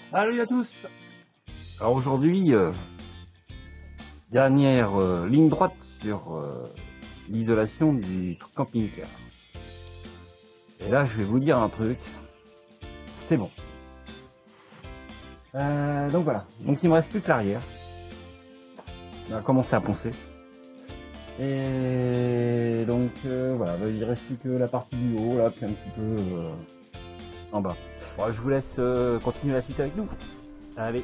Salut à tous. Alors aujourd'hui, dernière ligne droite sur l'isolation du camping-car. Et là, je vais vous dire un truc, c'est bon. Donc voilà, donc il me reste plus que l'arrière. On a commencé à poncer. Et donc voilà, il reste plus que la partie du haut, là, puis un petit peu en bas. Bon, je vous laisse continuer la suite avec nous. Allez.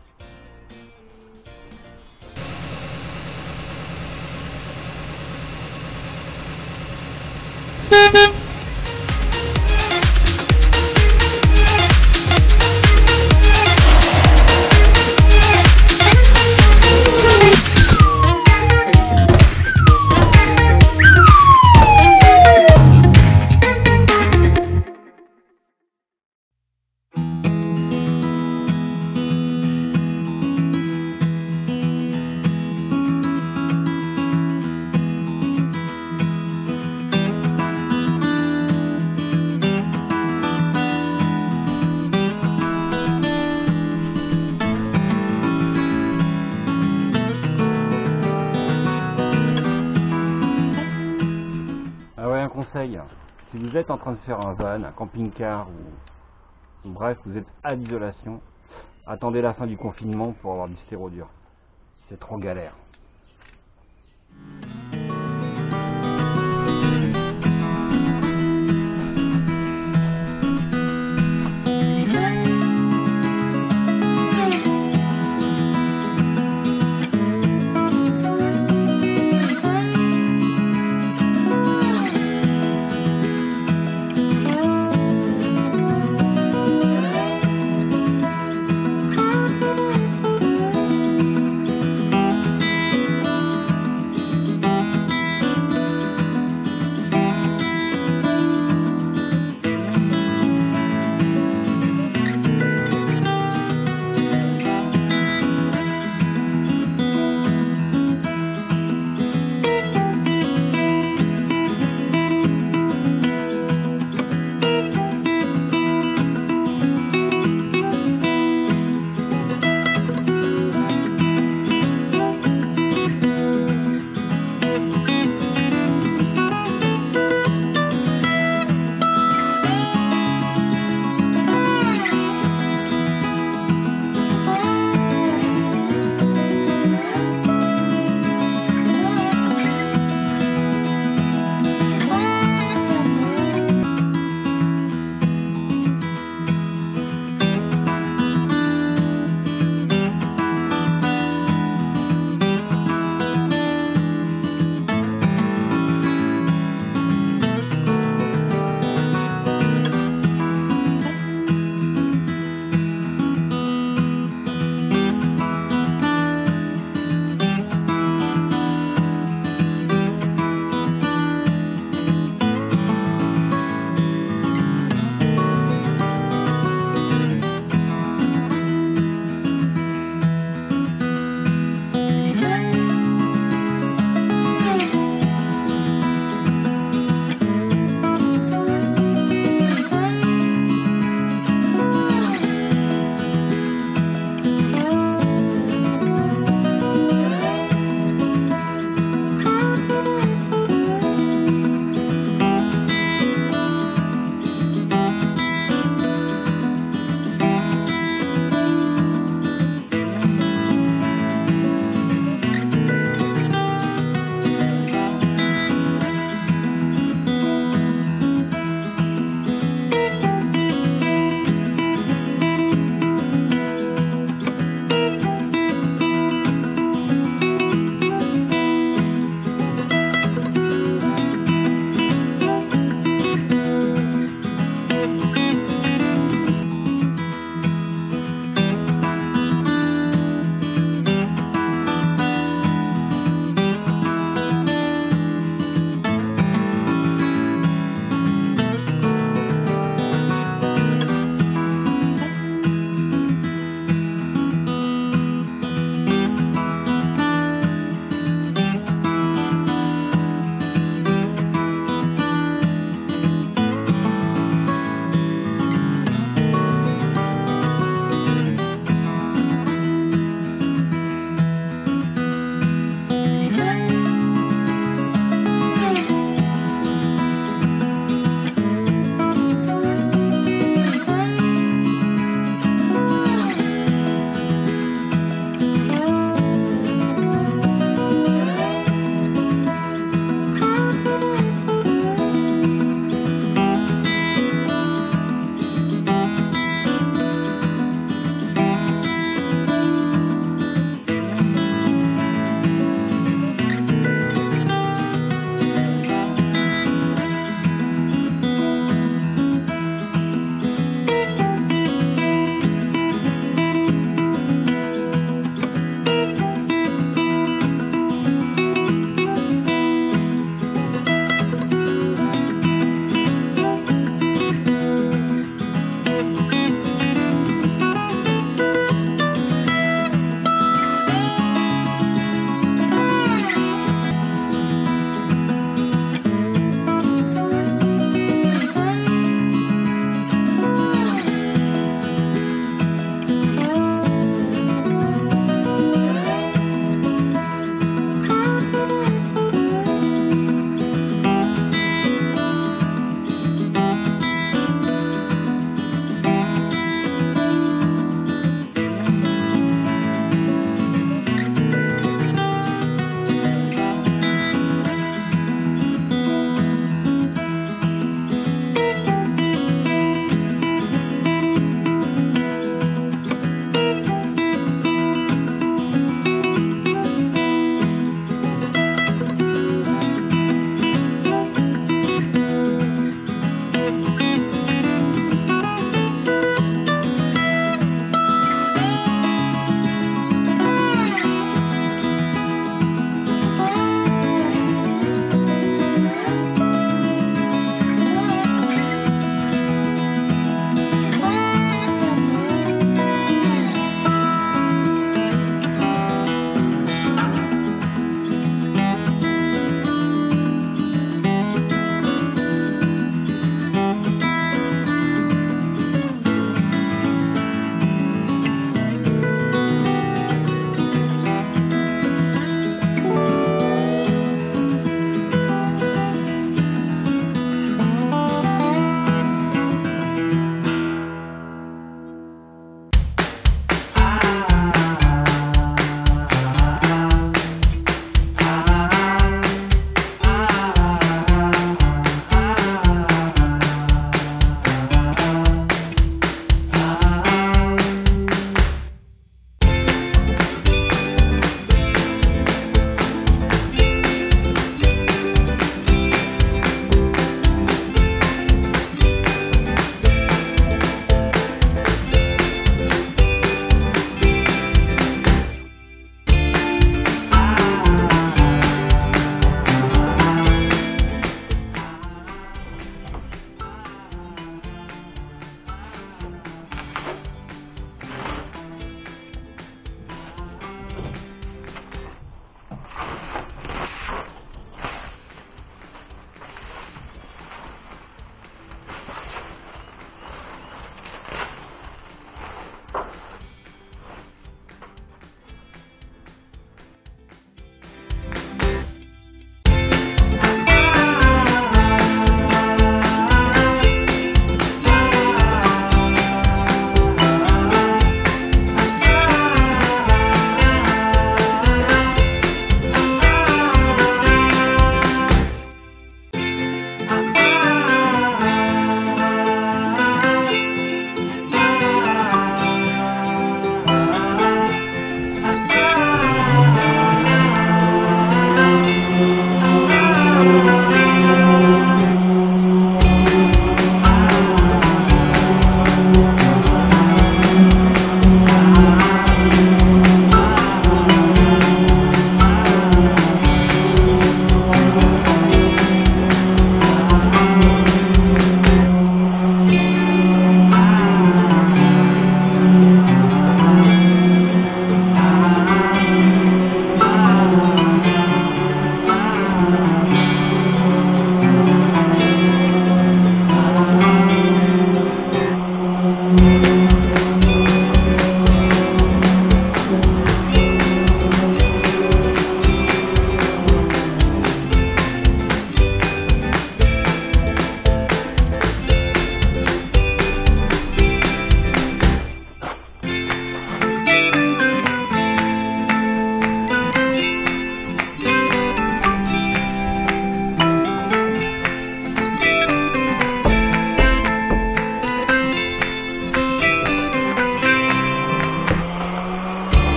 Conseil, si vous êtes en train de faire un van, un camping-car ou bref, vous êtes à l'isolation, attendez la fin du confinement pour avoir du stéro-dur. C'est trop galère.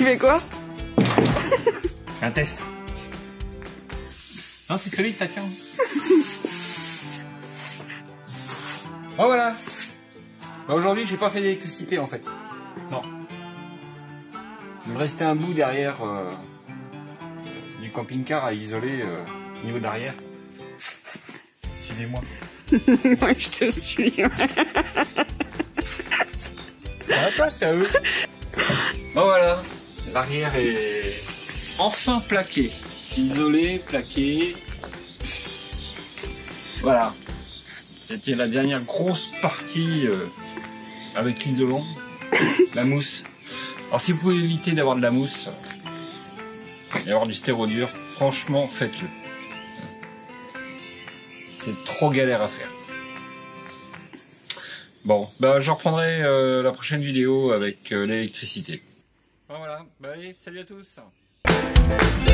fais quoi? Un test. Non, c'est solide, ça tient. Oh voilà. Bah, aujourd'hui, j'ai pas fait d'électricité en fait. Non. Il me restait un bout derrière du camping-car à isoler au niveau de l'arrière. Suivez-moi. Moi, je te suis. Ah, toi, c'est à eux. Bon voilà. L'arrière est enfin plaqué. Isolé, plaqué. Voilà. C'était la dernière grosse partie avec l'isolant. La mousse. Alors si vous pouvez éviter d'avoir de la mousse et avoir du stéro-dur, franchement faites-le. C'est trop galère à faire. Bon, bah je reprendrai la prochaine vidéo avec l'électricité. Voilà, bah allez, salut à tous.